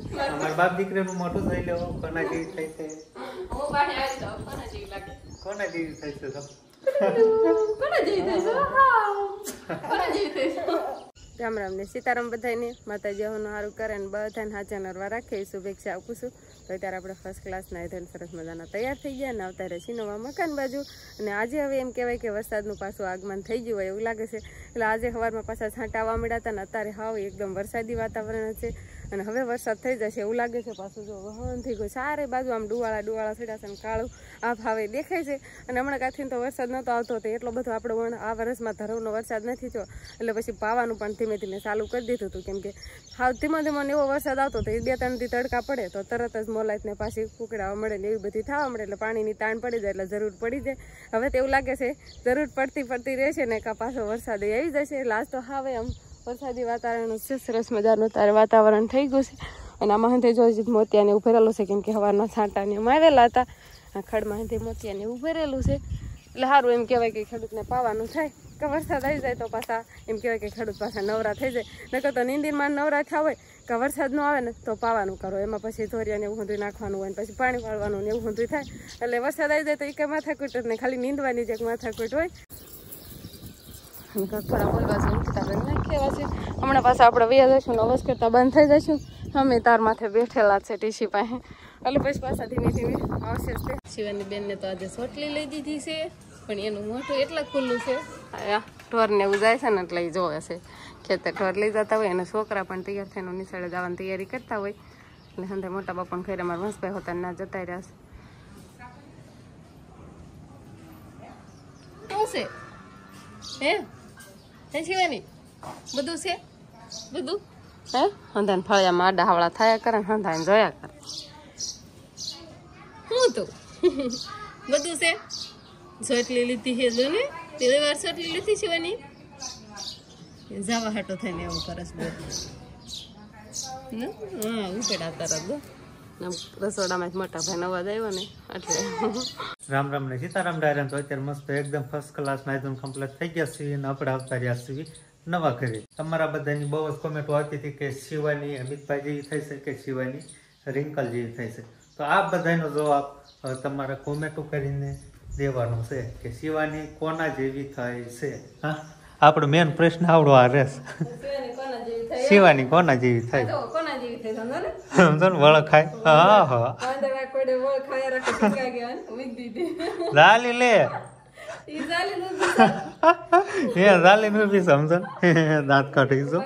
અમાર બાપ દીકરીનું મોટું થઈ લેવો કોના જેવી થાય છે હું બાને આવી જાવ કોના જેવી લાગે કોના જેવી થાય છે તો કોના જેવી થાય છે હા કોના જેવી થાય છે રામ રામ ને સીતારામ બધાને માતાજી હોનું સારું કરે ને બધાને હાચા નરવા રાખે શુભેચ્છા આપું છું તો અત્યારે આપણે ફર્સ્ટ ક્લાસના ધન સરસ મજાના તૈયાર થઈ ગયા ને આવતા રહે નવા મકાન બાજુ અને આજે હવે એમ કહેવાય કે વરસાદનું પાછું આગમન થઈ ગયું હોય એવું લાગે છે એટલે આજે સવારમાં પાછા છાંટા આવવા મળ્યા હતા ને અત્યારે હાવ એકદમ વરસાદી વાતાવરણ છે અને હવે વરસાદ થઈ જશે એવું લાગે છે પાછું જો વહન થઈ ગયું સારે બાજુ આમ ડુવાળા છેડાશે ને કાળું આ ભાવે દેખાય છે અને હમણાં કાંથી તો વરસાદ નહોતો આવતો હતો એટલો બધો આપણો આ વર્ષમાં ધરવનો વરસાદ નથી થયો એટલે પછી પાવાનું પણ ધીમે ધીમે ચાલુ કરી દીધું હતું કેમ કે હાવ ધીમો ધીમો એવો વરસાદ આવતો હતો 2-3 દી તડકા પડે તો તરત જ મોલાઈટને પાછી કુકડાવા મળે ને એવી બધી થવા મળે એટલે પાણીની તાણ પડી જાય એટલે જરૂર પડી જાય હવે તો એવું લાગે છે જરૂર પડતી રહેશે ને કાં પાછો વરસાદ આવી જશે એટલે આજ તો હવે આમ વરસાદી વાતાવરણ છે સરસ મજાનું તારે વાતાવરણ થઈ ગયું છે અને આમાં હંધે જો મોતિયાને ઉભરેલું છે કેમ કે હવારના છાંટાને એમ આવેલા હતા આ ખડમાં હંધે મોતિયાને ઉભરેલું છે એટલે સારું એમ કહેવાય કે ખેડૂતને પાવાનું થાય કે વરસાદ આવી જાય તો પાછા એમ કહેવાય કે ખેડૂત પાછા નવરા થઈ જાય નકર તો નીંદીમાં નવરા થયા હોય કે વરસાદ ન આવે ને તો પાવાનું કરો એમાં પછી ધોરિયાને એવું ઊંધું નાખવાનું હોય ને પછી પાણી વાળવાનું ને એવું ઊંધું થાય એટલે વરસાદ આવી જાય તો એ કંઈ માથાકૂટ જ નહીં ખાલી નીંદવાની જ એક માથાકૂટ હોય અને થોડા બોલવા છે ઉઠતા કરી નાખેવા છે હમણાં પાછા આપણે વૈયા જઈશું ને અવાજ કરતાં બંધ થઈ જઈશું અમે તાર માથે બેઠેલા છે ટીસી પાસે એટલે પછી પાછા ધીમે ધીમે આવશે જ શિવાની બેનને તો આજે સોટલી લઈ દીધી છે પણ એનું મોઢું એટલા ખુલ્લું છે ઢોરને એવું જાય છે ને એટલે એ જોવે છે ખેતર ઢોર લઈ જતા હોય અને છોકરા પણ તૈયાર થઈને નિશાળે જવાની તૈયારી કરતા હોય એટલે સંધે મોટા બાપાને ઘરે મારા મસ્તભાઈ હોતા ના જતા રહ્યા છે શું છે હે શિવાની બધું છે બધું હે હંધાને ફળિયામાં આડા હાવડા થયા કરે ને હંધાને જોયા કરે હું તો બધું છે સોટલી લીધી છે જો ને પેલી વાર સોટલી લીધી શિવાની જવા હાટો થઈને એવું કરસ બોલ હા ઉપેડા તરત રસોડામાં મોટા ભાઈ અવાજ આવ્યો ને એટલે રામ રામ ને સીતારામ ડાયરન તો અત્યારે મસ્ત એકદમ ફર્સ્ટ ક્લાસ નાઈઝન કમ્પ્લીટ થઈ ગયા છે અને આપણે આવતા રહ્યા છીએ નવા ઘરે તમારા બધાની બહુ જ કોમેન્ટો આવતી હતી કે શિવાની અમિતભાઈ જેવી થઈ છે કે શિવાની રિંકલ જેવી થઈ છે તો આ બધાનો જવાબ તમારે કોમેન્ટો કરીને દેવાનો છે કે શિવાની કોના જેવી થાય છે હા આપણો મેન પ્રશ્ન આવડો આ રહેશે શિવાની કોના જેવી થાય સમજો ને વળખાય હા હા લાલી લે એ લાલી નું બી સમજો દાંત કાઢી છો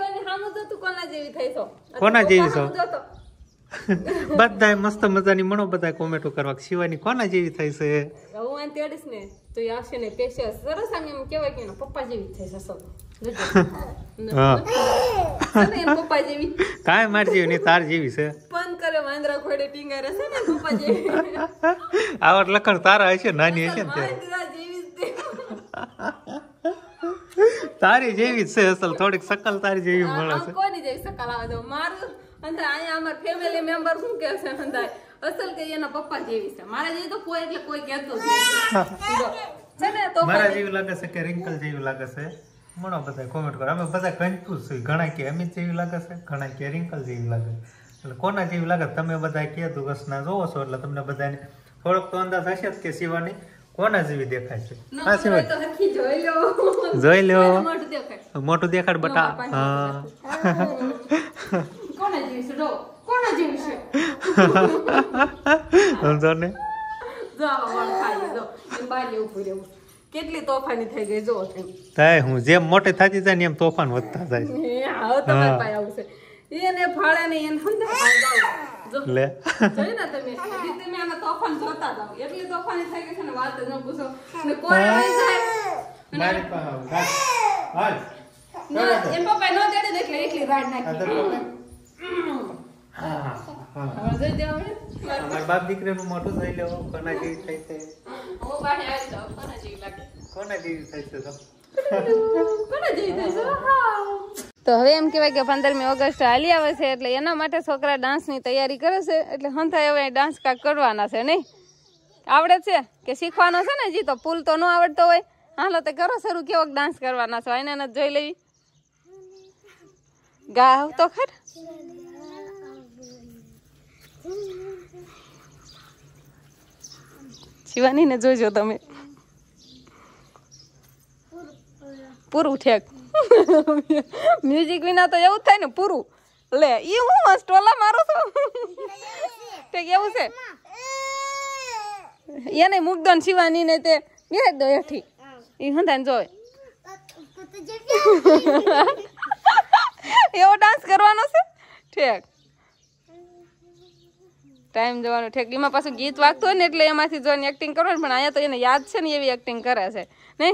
કોના જેવી છો બધા મસ્ત મજાની મણો બધા કોમેન્ટો કરવા શિવાની કોના જેવી થાય છે હું આને તેડીશ ને તો એ આવશે ને પેશિયસ સરસ આમ એમ કહેવાય કે પપ્પા જેવી થાય છે સબ પપ્પા જેવી કાંઈ માર જેવી નહીં તાર જેવી છે પન કરે વાંદરા ખોડે ટીંગારે છે ને પપ્પા જેવી આવડ લખણ તારા હશે નાની હશે ને તારી જેવી જ છે અસલ થોડીક શકલ તારી જેવી મળે છે કોની જેવી શકલ આવે તો મારું અંદર અહીંયા અમાર ફેમિલી મેમ્બર શું કહે છે અંધાય અસલ કે એના પપ્પા જેવી છે મારા જેવી તો કોઈ એટલે કોઈ કહેતો છે ને તો મારા જેવી લાગે છે કે રિંકલ જેવી લાગે છે મણો બધા કોમેન્ટ કરો અમે બધા કન્ફ્યુઝ છીએ ઘણા કે અમિત જેવી લાગે છે ઘણા કે રિંકલ જેવી લાગે એટલે કોના જેવી લાગે તમે બધા કીધું વર્ષના જોવો છો એટલે તમને બધાને થોડોક તો અંદાજ હશે જ કે શિવાની કોના જેવી દેખાય છે હા શિવાની જોઈ લો મોટું દેખાડ બટા હા કોના જેવી છે કોના જેવી છે સમજો ને જો આવા વળ ખાઈ જો એ બારી ઉપર એવું કેટલી તોફાની થઈ ગઈ જો થાય હું જેમ મોટે થતી જાય ને એમ તોફાન વધતા જાય હા તમારી પાસે આવશે એને ફાળે ને એને સમજાવ જો લે જોઈ ને તમે તમે આના તોફાન જોતા જાવ એટલી તોફાની થઈ ગઈ છે ને વાત ન પૂછો ને કોઈ આવી જાય મારી પાસે હાલ ના એમ પપ્પા નો દેડે એટલે એકલી રાડ નાખી હા હા જઈ દેવડે અમાર બાપ દીકરીનું મોટું થઈ લેવો કોના જેવી થાય છે હું બાને આવી જાવ કોના જેવી લાગે કોના જેવી થાય છે તો કોના જેવી થાય છે હા તો હવે એમ કહેવાય કે 15મી ઓગસ્ટ હાલી આવે છે એટલે એના માટે છોકરા ડાન્સની તૈયારી કરે છે એટલે હંથાય હવે ડાન્સ કાક કરવાના છે નહીં આવડે છે કે શીખવાનો છે ને જી તો પુલ તો ન આવડતો હોય હાલો તે કરો શરૂ કેવો ડાન્સ કરવાના છો એને જોઈ લેવી ગાવ તો ખર શિવાની ને જોજો તમે પૂરું ઠેક મ્યુઝિક વિના તો એવું થાય ને પૂરું લે ઈ હું સ્ટોલા મારું છું ઠેક એવું છે એને મુકદો ને શિવાની ને તે બેસ દો એઠી ઈ હંધાને જોવે એવો ડાન્સ કરવાનો છે ઠેક ટાઈમ જવાનો ઠેક એમાં પાછું ગીત વાગતું હોય ને એટલે એમાંથી જોઈને એક્ટિંગ કરવાની પણ અહીંયા તો એને યાદ છે ને એવી એક્ટિંગ કરે છે નહીં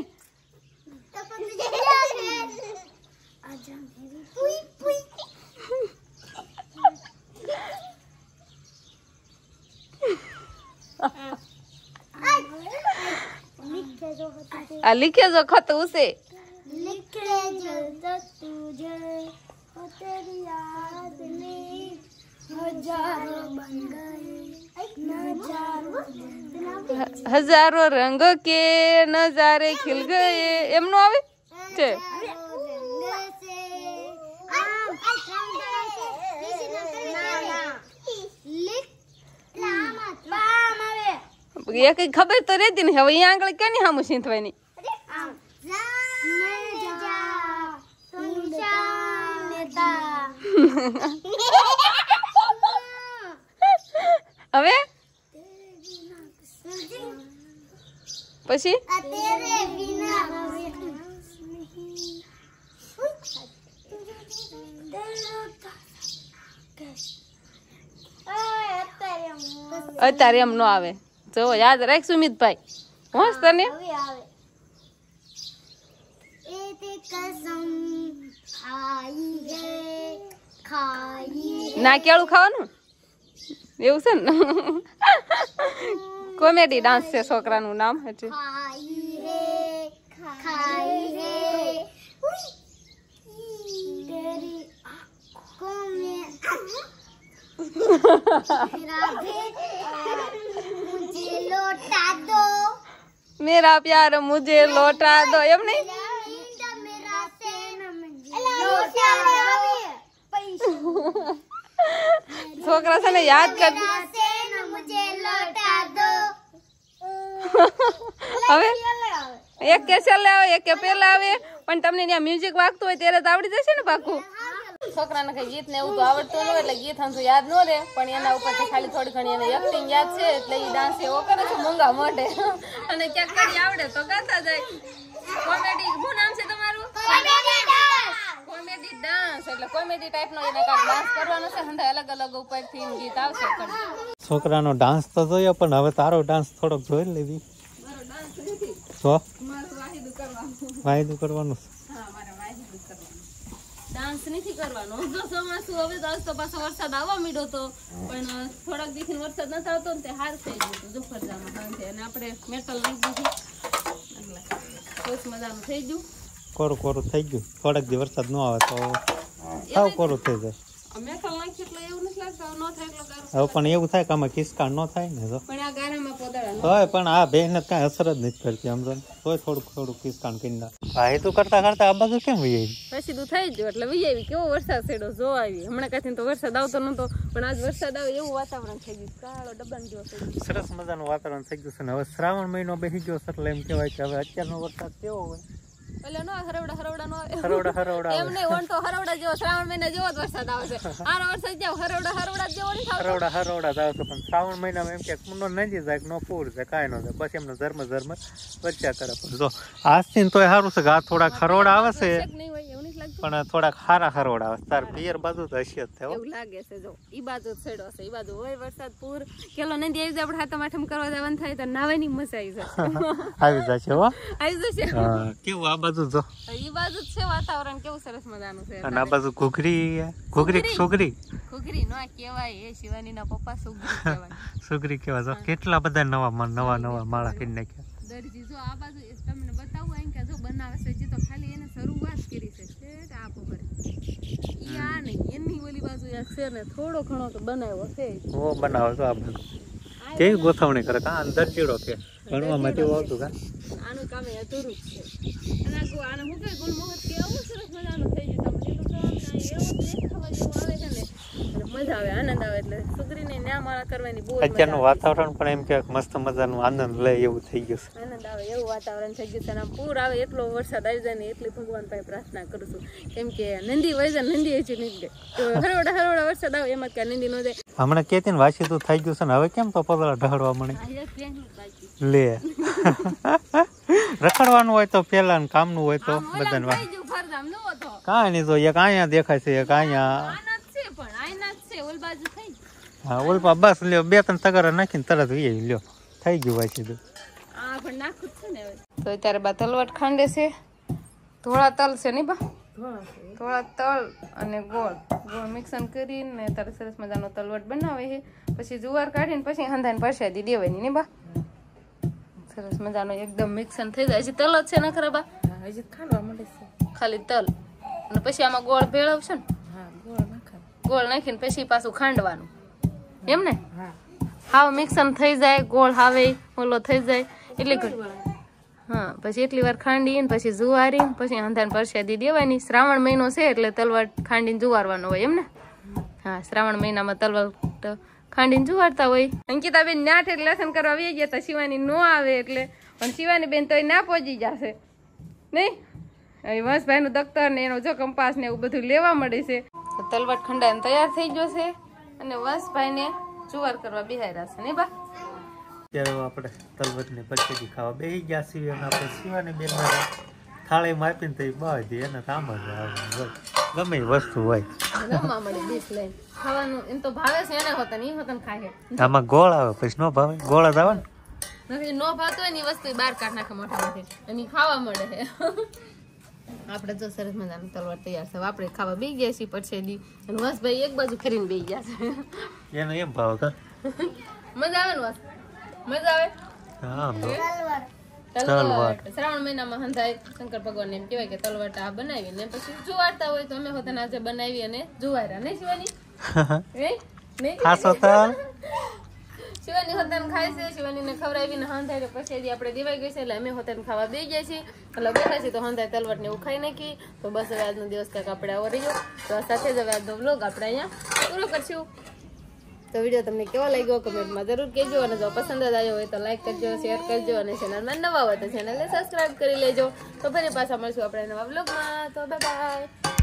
आ लिखे जो खत उसे लिखे जो तुझे तेरी याद में हजारों बन गए हजारों रंग के नजारे खिल गए એમનો આવે છે એક ખબર તો રહેતી ને હવે અહીંયા આગળ કેની હામું સીંથવાની હવે પછી અત્યારે એમ નો આવે જો યાદ રાખ સુમિતભાઈ હોશ તને ના કેળું ખાવાનું એવું છે ને કોમેડી ડાન્સ છે છોકરાનું નામ એટલે मेरा प्यार मुझे लौटा दो एम नहीं छोकरा से ने याद कर હવે એક કે ચાલે આવે એક કે પેલા આવે પણ તમને ત્યાં મ્યુઝિક વાગતું હોય ત્યારે તો આવડી જશે ને પાકું છોકરાને કઈ ગીત ને એવું તો આવડતું ન હોય એટલે ગીત હંધું યાદ ન રહે પણ એના ઉપરથી ખાલી થોડી ઘણી એને એક્ટિંગ યાદ છે એટલે એ ડાન્સ એવો કરે છે મૂંગા મોઢે અને ક્યાંક કરી આવડે તો ગાતા જાય કોમેડી શું નામ છે તમારું કોમેડી ડાન્સ એટલે કોમેડી ટાઈપનો એને કાંઈક ડાન્સ કરવાનો છે હંધા અલગ અલગ ઉપરથી ગીત આવશે છોકરાનો ડાન્સ તો જોયો પણ હવે તારો ડાન્સ થોડોક જોઈ લેવી તો વાયદું કરવાનું ડાન્સ નથી કરવાનો જો ચોમાસું હવે તો આજ તો પાછો વરસાદ આવવા માંડ્યો તો પણ થોડાક દિવસથી વરસાદ નતો આવતો ને તે હાર થઈ ગયું હતું જુફરજામાં સાંજે અને આપણે મેટલ લઈ દીધી એટલે બહુ મજાનું થઈ ગયું કોરું કોરું થઈ ગયું થોડાક દિવસ વરસાદ ન આવે તો સાવ કોરું થઈ જાય મેટલ નાખી એટલે એવું નથી લાગતું ન થાય એટલો ગારો હવે પણ એવું થાય કે આમાં ખિસકાણ ન થાય ને તો પણ આ ગારામાં પોદળા હોય પણ આ બેન કાંઈ અસર જ નથી કરતી આમ તો તોય થોડુંક થોડુંક ખિસકાણ કરી નાખ ભાઈ તું કરતા કરતા આ બાજુ કેમ વહી આવી પછી તું થઈ ગયો એટલે વહી આવી કેવો વરસાદ છેડો જો આવી હમણાં કાંઈ તો વરસાદ આવતો નતો પણ આજ વરસાદ આવે એવું વાતાવરણ થઈ ગયું કાળો ડબ્બાન જેવો થઈ ગયો સરસ મજાનું વાતાવરણ થઈ ગયું છે ને હવે શ્રાવણ મહિનો બેસી ગયો છે એટલે એમ કહેવાય કે હવે અત્યારનો વરસાદ કેવો હોય એટલે નો હરવડા હરવડા નો આવે હરવડા એમ નહીં ઓન તો હરવડા જેવો શ્રાવણ મહિના જેવો જ વરસાદ આવે છે આનો વરસાદ જાવ હરવડા જેવો નહીં થતો હરવડા જ આવતો પણ શ્રાવણ મહિનામાં એમ કે નો નદી જાય નો પૂર જાય કાંઈ ન જાય બસ એમનો ધર્મ વચ્ચા કરે પણ જો આજથી તોય સારું છે કે આ થોડાક હરવડા આવે છે પણ થોડાક સારા હરવડા આવે તાર પિયર બાજુ તો હશે જ એવું લાગે છે જો ઈ બાજુ છેડો છે ઈ બાજુ હોય વરસાદ પૂર કેલો નદી આવી જાય આપણે હાથમ આઠમ કરવા જવાનું થાય તો નાવાની મજા આવી જશે હો આવી જશે કેવું આ બાજુ જો ઈ બાજુ જ છે વાતાવરણ કેવું સરસ મજાનું છે અને આ બાજુ ઘૂઘરી નો કહેવાય એ શિવાનીના પપ્પા સુગરી કહેવાય જો કેટલા બધા નવા માળા કરી નાખ્યા દરજી જો આ બાજુ તમને બતાવું એમ કે જો બનાવે છે જે તો ખાલી એને શરૂઆત કરી છે આ પકડ ઈ આ નહીં એની ઓલી બાજુ આ છે ને થોડો ઘણો તો બનાવ્યો છે ઓ બનાવો તો આ બાજુ કેવી ગોઠવણી કરે કા અંદર ચીડો કે ભણવામાં તેવું આવતું કા આનું કામ અધૂરું છે અને આને હું કે ગુલમોહર કેવું સરસ મજાનું થઈ ગયું તમને તો એવું દેખાવા જેવું આવે છે ને અને મજા આવે આનંદ આવે એટલે છોકરીને ન્યામાળા કરવાની બહુ અત્યારનું વાતાવરણ પણ એમ કે મસ્ત મજાનું આનંદ લે એવું થઈ ગયું છે. આનંદ આવે એવું વાતાવરણ થઈ ગયું છે અને આમ પૂર આવે એટલો વરસાદ આવી જાય ને એટલી ભગવાન પાસે પ્રાર્થના કરું છું કેમ કે નંદી વહી જાય નંદી હજી નીકળે તો હરવડા વરસાદ આવે એમાં ક્યાં નંદી ન જાય. હમણાં કેતી ને વાસી તો થઈ ગયું છે ને હવે કેમ તો પગલા ઢળવા મળે લે રખડવાનું હોય તો પેલા ને કામનું હોય તો બધાને કાંઈ નહીં તો એક અહીંયા દેખાય છે એક અહીંયા હા ઓલપા બસ લ્યો 2-3 તગારા નાખીને તરત વી લ્યો થઈ ગયું વાસી તો તો અત્યારે બા તલવટ ખાંડે છે ધોળા તલ છે નહીં બા થોડા તલ અને ગોળ મિક્સન કરીને તારે સરસ મજાનો તલવટ બનાવે છે પછી જુવાર કાઢીને પછી હંધાને પરસાદી દેવાની ને બા સરસ મજાનો એકદમ મિક્સન થઈ જાય છે તલ જ છે ને ખરા બા હજી ખાંડવા મળે છે ખાલી તલ અને પછી આમાં ગોળ ભેળવશે ને ગોળ નાખીને પછી પાછું ખાંડવાનું એમ ને હાવ મિક્સન થઈ જાય ગોળ હાવે ઓલો થઈ જાય એટલે હા પછી એટલી વાર ખાંડીને પછી જુવારી પછી અંધાને પરસાદી દેવાની શ્રાવણ મહિનો છે એટલે તલવટ ખાંડીને જુવારવાનો હોય એમ ને હા શ્રાવણ મહિનામાં તલવટ ખાંડીને જુવારતા હોય. અંકિતાબેન ન્યાઠ એટલે લસણ કરવા આવી ગયા હતા શિવાની નો આવે એટલે પણ શિવાની બેન તો ના પહોંચી જશે નહીં વંશભાઈ નું દફતર ને એનો જો કંપાસ ને એવું બધું લેવા મળે છે. તલવટ ખંડાઈને તૈયાર થઈ ગયો છે અને વંશભાઈ ને જુવાર કરવા બિહાર્યા છે ને બા ત્યારે આપણે તલવટની પરસાદી ખાવા બેસી ગયા છીએ અને આપણે શિવાની બેન થાળીમાં આપીને તો બાજી એને કામ જ આવે ગમે એ વસ્તુ હોય જમવા મળે ડીશ લઈને ખાવાનું એમ તો ભાવે છે એને હોતા ને એ હોતા ખાય આમાં ગોળ આવે પછી નો ભાવે ગોળ જ આવે ને નો ભાવતો હોય ને વસ્તુ બહાર કાઢ નાખે મોટામાંથી અને ખાવા મળે છે. આપણે જો સરસ મજાનું તલવાર તૈયાર છે આપણે ખાવા બેસી ગયા છીએ પરસેદી અને વસભાઈ એક બાજુ ફરીને બેસી ગયા છે એને એમ ભાવ કા મજા આવે ને વસ મજા આવે હા તલવટ શ્રાવણ મહિનામાં હંધાય શંકર ભગવાન એમ કહેવાય કે તલવટ આ બનાવી ને પછી જુવારતા હોય તો અમે હોતા આજે બનાવી અને જુવાર્યા નહીં શિવાની ખાસો તલ શિવાની હોતાને ખાય છે શિવાનીને ખવડાવીને હંધાય પછી આપણે દેવાઈ ગઈ છે એટલે અમે હોતાને ખાવા બે ગયા છીએ એટલે બેઠા છીએ તો હંધાય તલવટ ને એવું ખાઈ નાખી તો બસ હવે આજનો દિવસ કાંઈક આપણે આવો રહ્યો તો સાથે જ હવે આજનો વ્લોગ આપણે અહીંયા પૂરો કરશું. તો વિડીયો તમને કેવો લાગ્યો કમેન્ટમાં જરૂર કહેજો અને જો પસંદ જ આવ્યો હોય તો લાઈક કરજો શેર કરજો અને ચેનલમાં નવા હોય તો ચેનલને સબસ્ક્રાઇબ કરી લેજો. તો ફરી પાછા મળશું આપણે નવા વ્લોગમાં તો બાય બાય.